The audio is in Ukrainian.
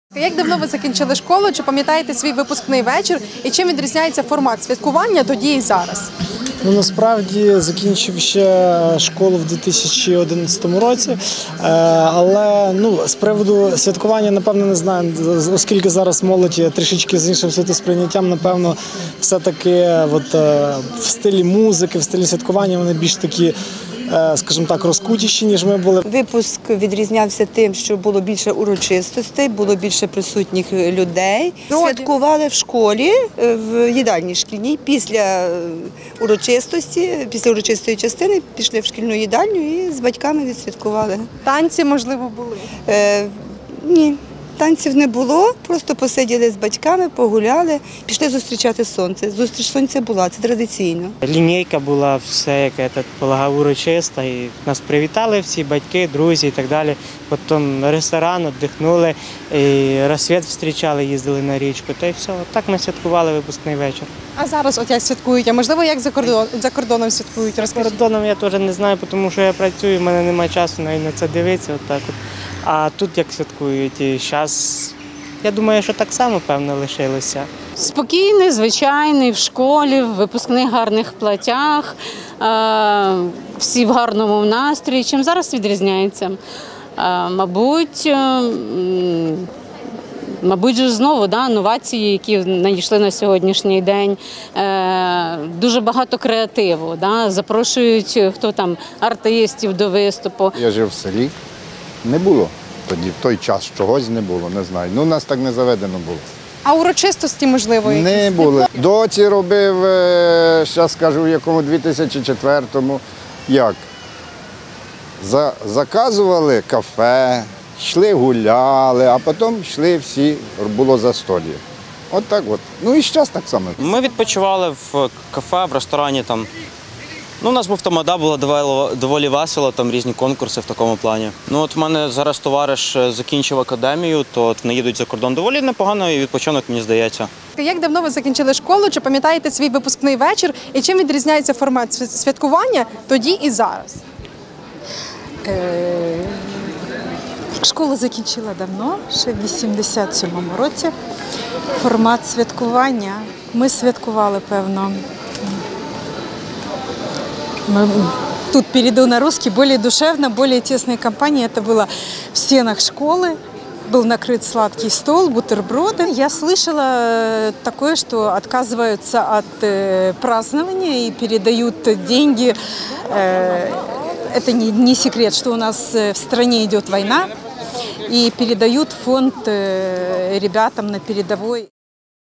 Як давно ви закінчили школу? Чи пам'ятаєте свій випускний вечір? І чим відрізняється формат святкування тоді і зараз? Насправді закінчив ще школу в 2011 році, але з приводу святкування, напевно, не знаю, оскільки зараз молодь трішечки з іншим світосприйняттям, напевно, все-таки в стилі музики, в стилі святкування вони більш такі, скажімо так, розкутіші, ніж ми були. Випуск відрізнявся тим, що було більше урочистостей, було більше присутніх людей. Святкували в школі, в їдальні шкільній, після урочистої частини пішли в шкільну їдальню і з батьками відсвяткували. Танці, можливо, були? Ні. Танців не було, просто посиділи з батьками, погуляли, пішли зустрічати сонце. Зустріч сонця була, це традиційно. Лінійка була, все, як я полагав, урочиста. І нас привітали всі батьки, друзі і так далі. Потім ресторан, віддихнули, і розсвіт зустрічали, їздили на річку. Та й все, так ми святкували випускний вечір. А зараз як святкують? А можливо, як за кордоном святкують? За кордоном я теж не знаю, тому що я працюю, в мене немає часу навіть на це дивитися. А тут як святкують, і зараз, я думаю, що так само, певно, лишилося. Спокійний, звичайний, в школі, в випускних гарних платтях, всі в гарному настрої. Чим зараз відрізняється? Мабуть, же знову новації, які надійшли на сьогоднішній день. Дуже багато креативу, запрошують артистів до виступу. Я жив в селі, не було тоді, в той час чогось не було, не знаю. У нас так не заведено було. А урочистості, можливо, якісь? Не було. Доці робив, зараз скажу, в якому 2004-му, як? Заказували кафе, йшли гуляли, а потім йшли всі, було застолье. От так от. І зараз так само. Ми відпочивали в кафе, в ресторані там. У нас був тамада, було доволі весело, там різні конкурси в такому плані. В мене зараз товариш закінчив академію, то вони їдуть за кордон. Доволі непогано і відпочинок, мені здається. Як давно ви закінчили школу? Чи пам'ятаєте свій випускний вечір? І чим відрізняється формат святкування тоді і зараз? Школу закінчила давно, ще в 87-му році. Формат святкування. Ми святкували, певно. Тут перейду на русский, более душевно, более тесной компании. Это было в стенах школы, был накрыт сладкий стол, бутерброды. Я слышала такое, что отказываются от празднования и передают деньги. Это не секрет, что у нас в стране идет война, и передают фонд ребятам на передовой.